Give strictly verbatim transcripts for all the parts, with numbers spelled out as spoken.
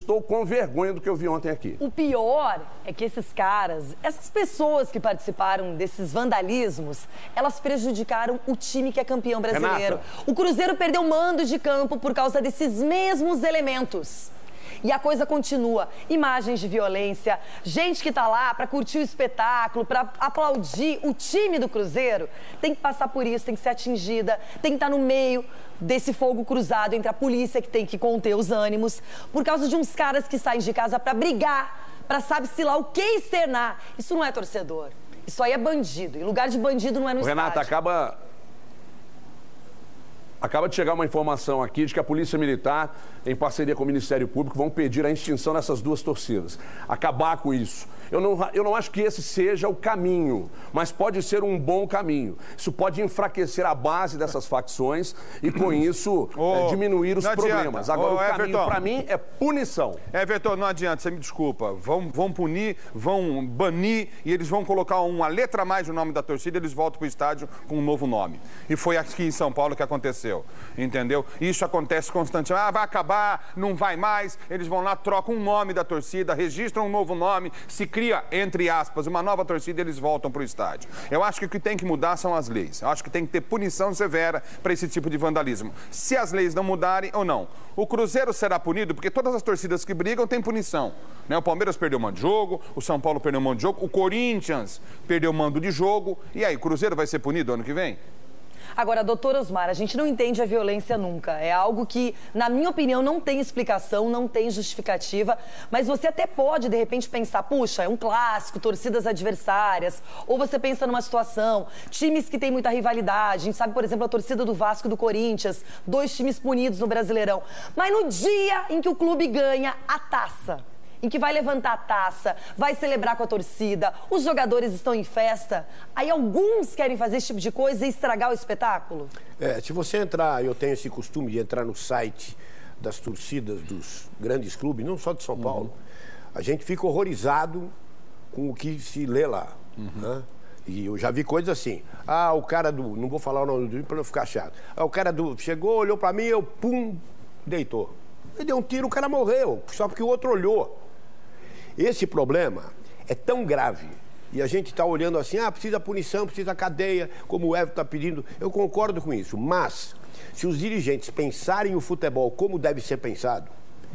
Estou com vergonha do que eu vi ontem aqui. O pior é que esses caras, essas pessoas que participaram desses vandalismos, elas prejudicaram o time que é campeão brasileiro. Renata. O Cruzeiro perdeu mando de campo por causa desses mesmos elementos. E a coisa continua. Imagens de violência, gente que tá lá pra curtir o espetáculo, pra aplaudir o time do Cruzeiro, tem que passar por isso, tem que ser atingida, tem que estar no meio desse fogo cruzado entre a polícia, que tem que conter os ânimos, por causa de uns caras que saem de casa pra brigar, pra sabe-se lá o que externar. Isso não é torcedor. Isso aí é bandido. E lugar de bandido não é no estádio. Renata, acaba... Acaba de chegar uma informação aqui de que a Polícia Militar, em parceria com o Ministério Público, vão pedir a extinção dessas duas torcidas. Acabar com isso. Eu não, eu não acho que esse seja o caminho, mas pode ser um bom caminho. Isso pode enfraquecer a base dessas facções e, com isso, oh, é, diminuir os problemas. Agora, oh, o caminho, para mim, é punição. Everton, não adianta, você me desculpa. Vão, vão punir, vão banir e eles vão colocar uma letra a mais no nome da torcida e eles voltam para o estádio com um novo nome. E foi aqui em São Paulo que aconteceu. Entendeu? Isso acontece constantemente. Ah, vai acabar, não vai mais. Eles vão lá, trocam um nome da torcida, registram um novo nome, se cria, entre aspas, uma nova torcida e eles voltam para o estádio. Eu acho que o que tem que mudar são as leis. Eu acho que tem que ter punição severa para esse tipo de vandalismo. Se as leis não mudarem ou não. O Cruzeiro será punido porque todas as torcidas que brigam têm punição. Né? O Palmeiras perdeu o mando de jogo, o São Paulo perdeu o mando de jogo, o Corinthians perdeu o mando de jogo. E aí, o Cruzeiro vai ser punido ano que vem? Agora, doutor Osmar, a gente não entende a violência nunca. É algo que, na minha opinião, não tem explicação, não tem justificativa. Mas você até pode, de repente, pensar, puxa, é um clássico, torcidas adversárias. Ou você pensa numa situação, times que têm muita rivalidade. A gente sabe, por exemplo, a torcida do Vasco e do Corinthians, dois times punidos no Brasileirão. Mas no dia em que o clube ganha a taça, em que vai levantar a taça, vai celebrar com a torcida, os jogadores estão em festa, aí alguns querem fazer esse tipo de coisa e estragar o espetáculo? É, se você entrar, eu tenho esse costume de entrar no site das torcidas dos grandes clubes, não só de São Paulo, uhum. a gente fica horrorizado com o que se lê lá. Uhum. Né? E eu já vi coisas assim, ah, o cara do, não vou falar o nome do time para não ficar chato, ah, o cara do, chegou, olhou para mim, eu, pum, deitou. Ele deu um tiro, o cara morreu, só porque o outro olhou. Esse problema é tão grave e a gente está olhando assim, ah, precisa punição, precisa cadeia, como o Everton está pedindo. Eu concordo com isso, mas se os dirigentes pensarem o futebol como deve ser pensado,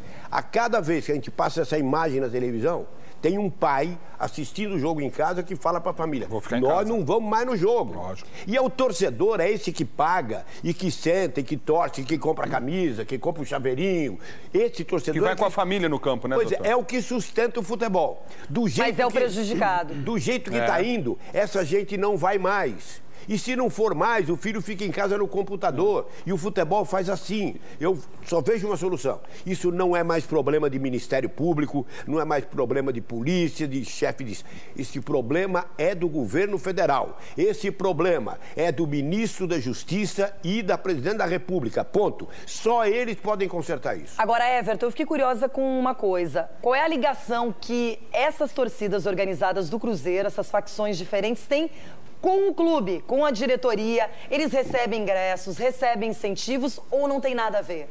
a cada vez que a gente passa essa imagem na televisão, tem um pai assistindo o jogo em casa que fala para a família, nós não vamos mais no jogo. Lógico. E é o torcedor, é esse que paga e que senta, e que torce, que compra a camisa, que compra o chaveirinho. Esse torcedor... Que vai é que... com a família no campo, né, Pois doutor? é, é o que sustenta o futebol. Do jeito Mas é o que... prejudicado. Do jeito que está é. indo, essa gente não vai mais. E se não for mais, o filho fica em casa no computador. E o futebol faz assim. Eu só vejo uma solução. Isso não é mais problema de Ministério Público, não é mais problema de polícia, de chefe de... Esse problema é do governo federal. Esse problema é do ministro da Justiça e da presidente da República. Ponto. Só eles podem consertar isso. Agora, Everton, eu fiquei curiosa com uma coisa. Qual é a ligação que essas torcidas organizadas do Cruzeiro, essas facções diferentes, têm com o clube, com a diretoria? Eles recebem ingressos, recebem incentivos ou não tem nada a ver?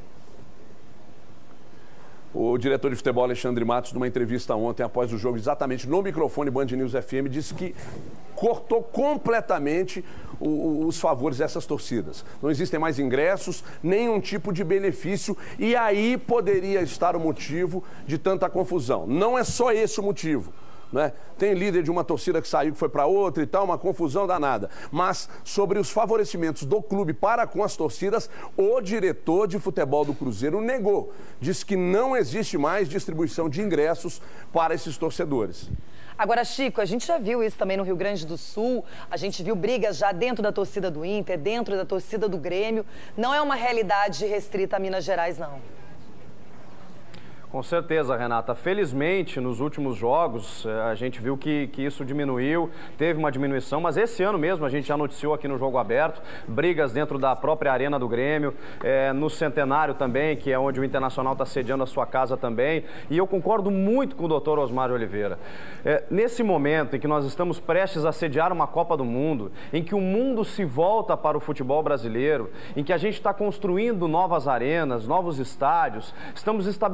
O diretor de futebol, Alexandre Matos, numa entrevista ontem, após o jogo, exatamente no microfone Band News F M, disse que cortou completamente o, os favores dessas torcidas. Não existem mais ingressos, nenhum tipo de benefício, e aí poderia estar o motivo de tanta confusão. Não é só esse o motivo. Né? Tem líder de uma torcida que saiu, que foi para outra e tal, uma confusão danada. Mas sobre os favorecimentos do clube para com as torcidas, o diretor de futebol do Cruzeiro negou. Disse que não existe mais distribuição de ingressos para esses torcedores. Agora, Chico, a gente já viu isso também no Rio Grande do Sul, a gente viu brigas já dentro da torcida do Inter, dentro da torcida do Grêmio. Não é uma realidade restrita a Minas Gerais, não. Com certeza, Renata. Felizmente, nos últimos jogos, a gente viu que, que isso diminuiu, teve uma diminuição, mas esse ano mesmo a gente já noticiou aqui no Jogo Aberto, brigas dentro da própria arena do Grêmio, é, no Centenário também, que é onde o Internacional está sediando a sua casa também, e eu concordo muito com o doutor Osmar Oliveira. É, nesse momento em que nós estamos prestes a sediar uma Copa do Mundo, em que o mundo se volta para o futebol brasileiro, em que a gente está construindo novas arenas, novos estádios, estamos estabelecendo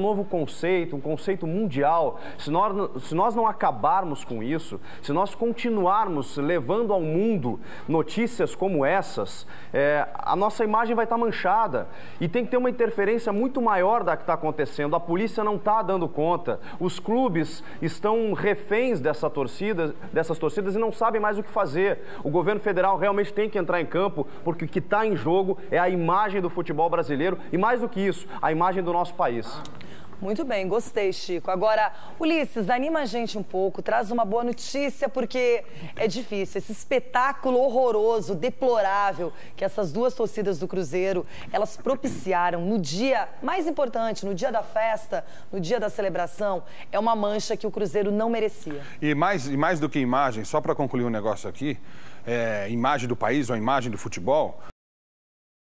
novo conceito, um conceito mundial. Se nós, se nós não acabarmos com isso, se nós continuarmos levando ao mundo notícias como essas, é, a nossa imagem vai estar manchada. E tem que ter uma interferência muito maior da que está acontecendo. A polícia não está dando conta. Os clubes estão reféns dessa torcida, dessas torcidas e não sabem mais o que fazer. O governo federal realmente tem que entrar em campo, porque o que está em jogo é a imagem do futebol brasileiro e, mais do que isso, a imagem do nosso país. Muito bem, gostei, Chico. Agora, Ulisses, anima a gente um pouco, traz uma boa notícia, porque é difícil. Esse espetáculo horroroso, deplorável, que essas duas torcidas do Cruzeiro, elas propiciaram no dia mais importante, no dia da festa, no dia da celebração, é uma mancha que o Cruzeiro não merecia. E mais, e mais do que imagem, só para concluir um negócio aqui, é, imagem do país ou imagem do futebol,